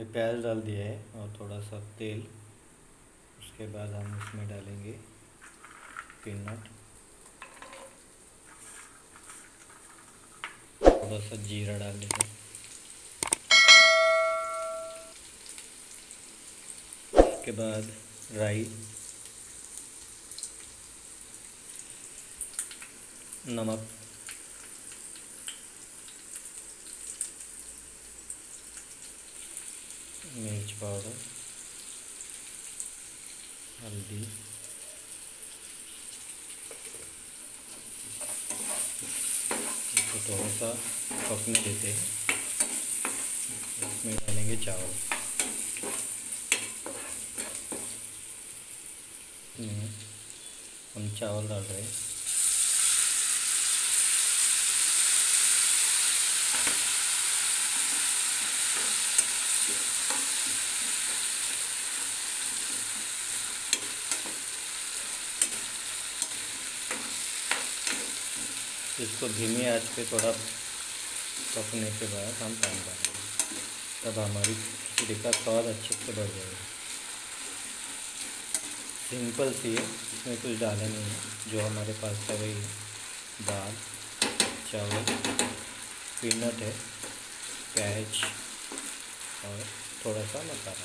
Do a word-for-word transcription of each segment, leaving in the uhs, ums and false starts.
हमने प्याज डाल दिया है और थोड़ा सा तेल। उसके बाद हम इसमें डालेंगे पीनट, थोड़ा सा जीरा डाल देंगे। उसके बाद राई, नमक, मिर्च पाउडर, हल्दी, इसको थोड़ा सा पकने देते हैं। इसमें डालेंगे चावल। हम चावल डाल रहे हैं। इसको धीमी आंच पे थोड़ा पकने के बाद हम पानी डालेंगे, तब हमारी खिचड़ी का स्वाद अच्छे से बढ़ जाएगा। सिंपल सी है, इसमें कुछ डाला नहीं है। जो हमारे पास है वही दाल, चावल, पीनट है, प्याज और थोड़ा सा मसाला।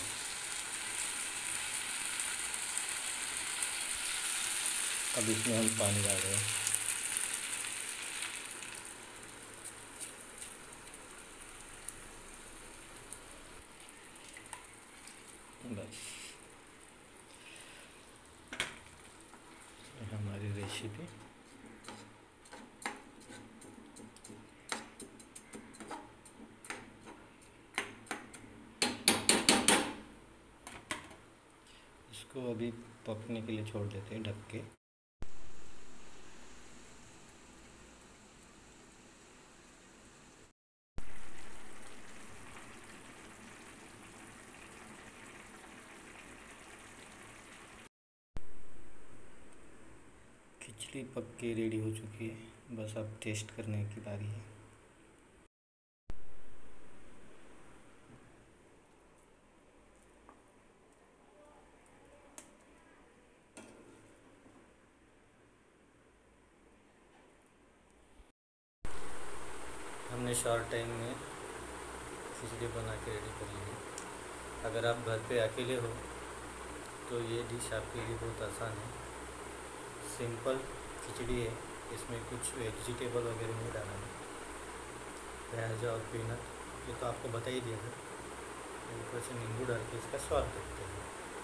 अब इसमें हम पानी डाल रहे हैं। बस हमारी रेसिपी इसको अभी पकने के लिए छोड़ देते हैं ढक के। खिचड़ी पक के रेडी हो चुकी है, बस अब टेस्ट करने की बारी है। हमने शॉर्ट टाइम में खिचड़ी बना के रेडी कर ली है। अगर आप घर पे अकेले हो तो ये डिश आपके लिए बहुत आसान है। सिंपल खिचड़ी है, इसमें कुछ वेजिटेबल वगैरह नहीं डालना है। प्याज और पीनट ये तो आपको बता ही दिया है। ऊपर से नींबू डाल के इसका स्वाद देखते हैं।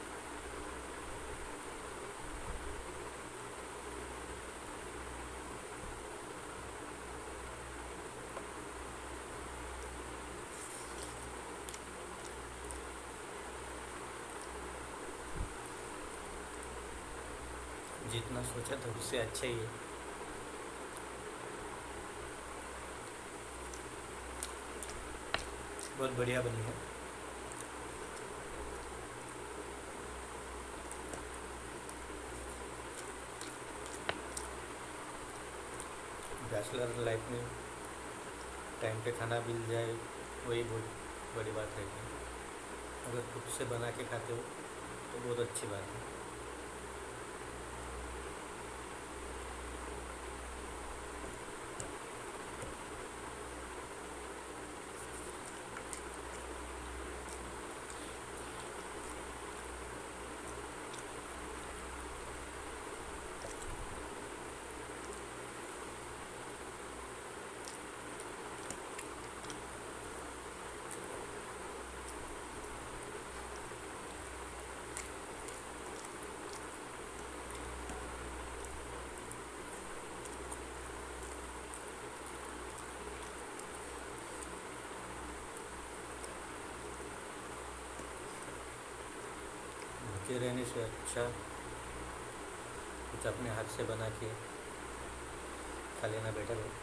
जितना सोचा था उससे अच्छा ही है। बहुत बढ़िया बनी है। बैचलर लाइफ में टाइम पे खाना मिल जाए वही बहुत बड़ी बात है। अगर खुद से बना के खाते हो तो बहुत अच्छी बात है। भूखे रहने से अच्छा कुछ अपने हाथ से बना के खा लेना बेटर है।